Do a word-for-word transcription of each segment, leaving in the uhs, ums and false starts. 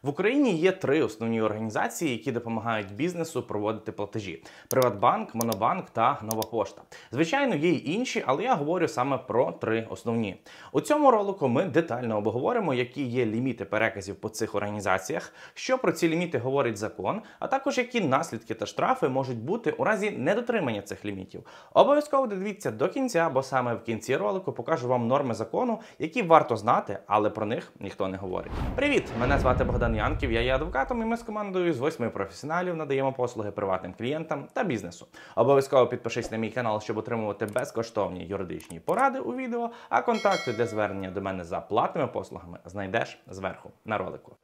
В Україні є три основні організації, які допомагають бізнесу проводити платежі: Приватбанк, Монобанк та Нова Пошта. Звичайно, є й інші, але я говорю саме про три основні. У цьому ролику ми детально обговоримо, які є ліміти переказів по цих організаціях, що про ці ліміти говорить закон, а також які наслідки та штрафи можуть бути у разі недотримання цих лімітів. Обов'язково дивіться до кінця, бо саме в кінці ролику покажу вам норми закону, які варто знати, але про них ніхто не говорить. Привіт! Мене звати Богдан Янків, я є адвокатом, і ми з командою з восьми професіоналів надаємо послуги приватним клієнтам та бізнесу. Обов'язково підпишись на мій канал, щоб отримувати безкоштовні юридичні поради у відео, а контакти для звернення до мене за платними послугами знайдеш зверху на ролику.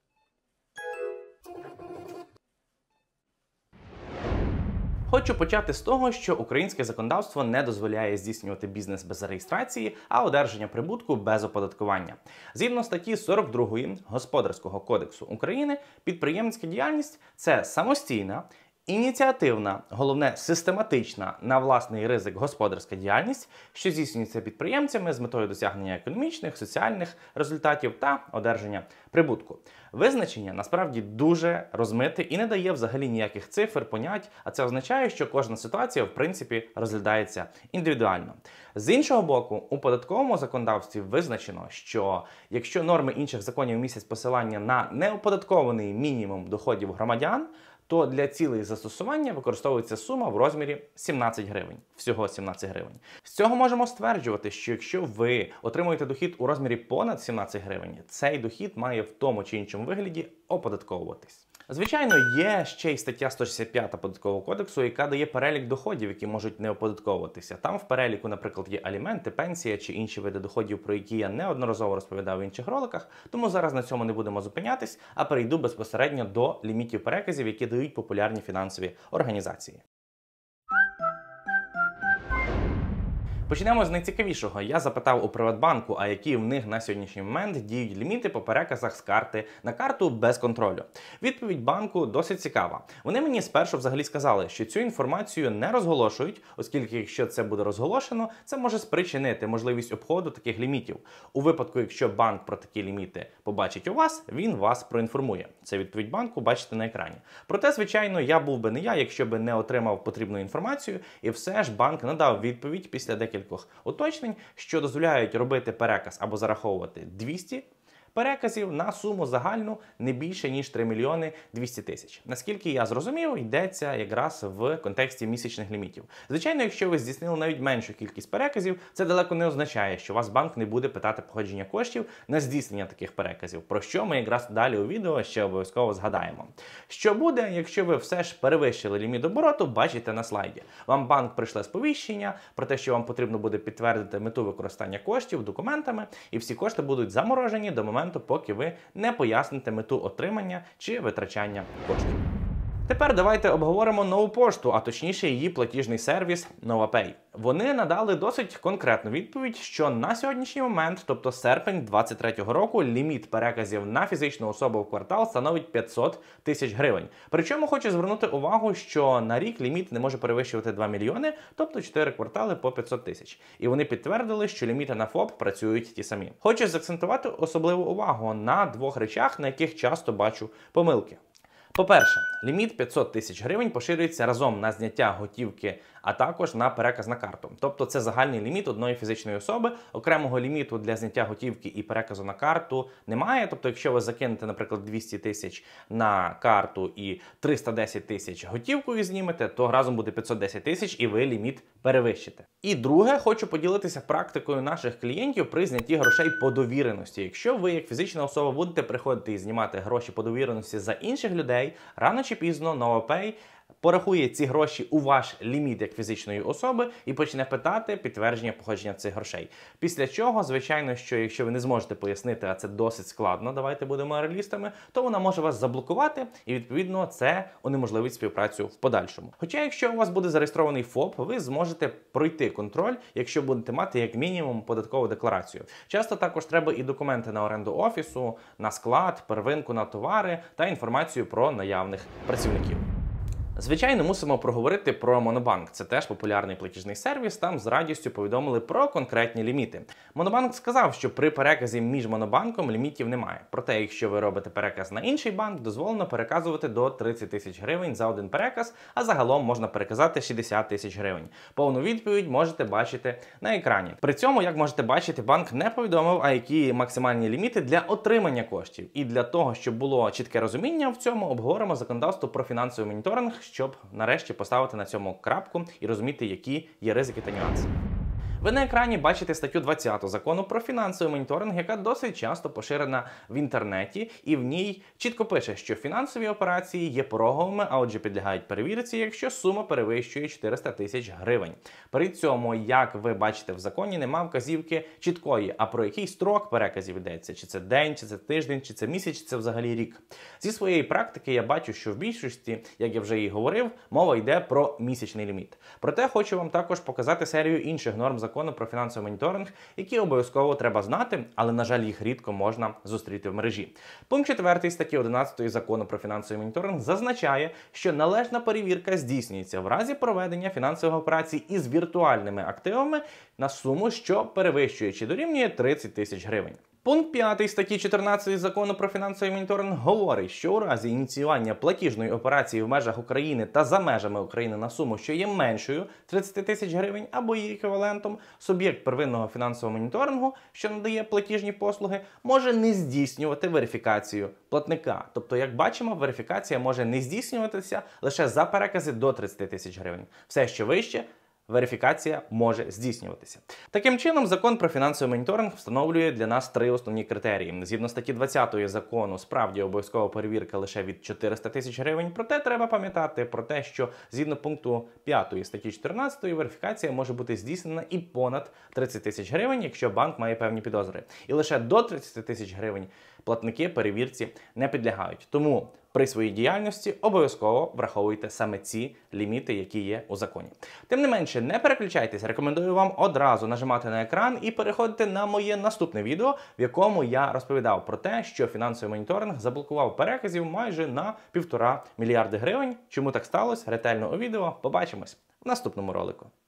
Хочу почати з того, що українське законодавство не дозволяє здійснювати бізнес без реєстрації, а одержання прибутку без оподаткування. Згідно статті сорок другої Господарського кодексу України, підприємницька діяльність – це самостійна, ініціативна, головне систематична, на власний ризик господарська діяльність, що здійснюється підприємцями з метою досягнення економічних, соціальних результатів та одержання прибутку. Визначення насправді дуже розмите і не дає взагалі ніяких цифр, понять, а це означає, що кожна ситуація в принципі розглядається індивідуально. З іншого боку, у податковому законодавстві визначено, що якщо норми інших законів містять посилання на неоподаткований мінімум доходів громадян, то для цілей застосування використовується сума в розмірі сімнадцять гривень. Всього сімнадцять гривень. З цього можемо стверджувати, що якщо ви отримуєте дохід у розмірі понад сімнадцять гривень, цей дохід має в тому чи іншому вигляді оподатковуватись. Звичайно, є ще й стаття сто шістдесят п'ята Податкового кодексу, яка дає перелік доходів, які можуть не оподатковуватися. Там в переліку, наприклад, є аліменти, пенсія чи інші види доходів, про які я неодноразово розповідав в інших роликах, тому зараз на цьому не будемо зупинятись, а перейду безпосередньо до лімітів переказів, які дають популярні фінансові організації. Почнемо з найцікавішого. Я запитав у Приватбанку, а які в них на сьогоднішній момент діють ліміти по переказах з карти на карту без контролю. Відповідь банку досить цікава. Вони мені спершу взагалі сказали, що цю інформацію не розголошують, оскільки якщо це буде розголошено, це може спричинити можливість обходу таких лімітів. У випадку, якщо банк про такі ліміти побачить у вас, він вас проінформує. Це відповідь банку, бачите на екрані. Проте, звичайно, я був би не я, якщо би не отримав потрібну інформацію, і все ж банк надав відповідь після декількох уточнень, що дозволяють робити переказ або зараховувати двісті переказів на суму загальну не більше, ніж три мільйони двісті тисяч. Наскільки я зрозумів, йдеться якраз в контексті місячних лімітів. Звичайно, якщо ви здійснили навіть меншу кількість переказів, це далеко не означає, що вас банк не буде питати походження коштів на здійснення таких переказів, про що ми якраз далі у відео ще обов'язково згадаємо. Що буде, якщо ви все ж перевищили ліміт обороту, бачите на слайді. Вам банк прийшле сповіщення про те, що вам потрібно буде підтвердити мету використання коштів документами, і всі кошти будуть заморожені до моменту, поки ви не поясните мету отримання чи витрачання коштів. Тепер давайте обговоримо Нову пошту, а точніше її платіжний сервіс NovaPay. Вони надали досить конкретну відповідь, що на сьогоднішній момент, тобто серпень двадцять третього року, ліміт переказів на фізичну особу в квартал становить п'ятсот тисяч гривень. Причому хочу звернути увагу, що на рік ліміт не може перевищувати два мільйони, тобто чотири квартали по п'ятсот тисяч. І вони підтвердили, що ліміти на ФОП працюють ті самі. Хочу заакцентувати особливу увагу на двох речах, на яких часто бачу помилки. По-перше, ліміт п'ятсот тисяч гривень поширюється разом на зняття готівки, а також на переказ на карту. Тобто це загальний ліміт одної фізичної особи, окремого ліміту для зняття готівки і переказу на карту немає. Тобто якщо ви закинете, наприклад, двісті тисяч на карту і триста десять тисяч готівкою знімете, то разом буде п'ятсот десять тисяч і ви ліміт перевищите. І друге, хочу поділитися практикою наших клієнтів при знятті грошей по довіреності. Якщо ви як фізична особа будете приходити і знімати гроші по довіреності за інших людей, рано чи пізно NovaPay порахує ці гроші у ваш ліміт як фізичної особи і почне питати підтвердження походження цих грошей. Після чого, звичайно, що якщо ви не зможете пояснити, а це досить складно, давайте будемо реалістами, то вона може вас заблокувати і, відповідно, це унеможливить співпрацю в подальшому. Хоча, якщо у вас буде зареєстрований ФОП, ви зможете пройти контроль, якщо будете мати як мінімум податкову декларацію. Часто також треба і документи на оренду офісу, на склад, первинку на товари та інформацію про наявних працівників. Звичайно, мусимо проговорити про Монобанк. Це теж популярний платіжний сервіс. Там з радістю повідомили про конкретні ліміти. Монобанк сказав, що при переказі між Монобанком лімітів немає. Проте, якщо ви робите переказ на інший банк, дозволено переказувати до тридцять тисяч гривень за один переказ, а загалом можна переказати шістдесят тисяч гривень. Повну відповідь можете бачити на екрані. При цьому, як можете бачити, банк не повідомив, а які максимальні ліміти для отримання коштів. І для того, щоб було чітке розуміння в цьому, обговоримо законодавство про фінансовий моніторинг, щоб нарешті поставити на цьому крапку і розуміти, які є ризики та нюанси. Ви на екрані бачите статтю двадцяту закону про фінансовий моніторинг, яка досить часто поширена в інтернеті, і в ній чітко пише, що фінансові операції є пороговими, а отже підлягають перевірці, якщо сума перевищує чотириста тисяч гривень. При цьому, як ви бачите в законі, нема вказівки чіткої, а про який строк переказів йдеться, чи це день, чи це тиждень, чи це місяць, чи це взагалі рік. Зі своєї практики я бачу, що в більшості, як я вже і говорив, мова йде про місячний ліміт. Проте хочу вам також показати серію інших норм закону Закону про фінансовий моніторинг, які обов'язково треба знати, але, на жаль, їх рідко можна зустріти в мережі. Пункт четвертий статті одинадцятої Закону про фінансовий моніторинг зазначає, що належна перевірка здійснюється в разі проведення фінансових операцій із віртуальними активами на суму, що перевищує чи дорівнює тридцять тисяч гривень. Пункт п'ятий статті чотирнадцятої Закону про фінансовий моніторинг говорить, що у разі ініціювання платіжної операції в межах України та за межами України на суму, що є меншою тридцять тисяч гривень або її еквівалентом, суб'єкт первинного фінансового моніторингу, що надає платіжні послуги, може не здійснювати верифікацію платника. Тобто, як бачимо, верифікація може не здійснюватися лише за перекази до тридцять тисяч гривень. Все, що вище, верифікація може здійснюватися. Таким чином, закон про фінансовий моніторинг встановлює для нас три основні критерії. Згідно статті двадцятої закону, справді обов'язкова перевірка лише від чотириста тисяч гривень, проте треба пам'ятати про те, що згідно пункту п'ятої статті чотирнадцятої верифікація може бути здійснена і понад тридцять тисяч гривень, якщо банк має певні підозри. І лише до тридцять тисяч гривень платники перевірці не підлягають. Тому при своїй діяльності обов'язково враховуйте саме ці ліміти, які є у законі. Тим не менше, не переключайтесь, рекомендую вам одразу нажимати на екран і переходити на моє наступне відео, в якому я розповідав про те, що фінансовий моніторинг заблокував переказів майже на півтора мільярди гривень. Чому так сталося? Ретельно у відео. Побачимось в наступному ролику.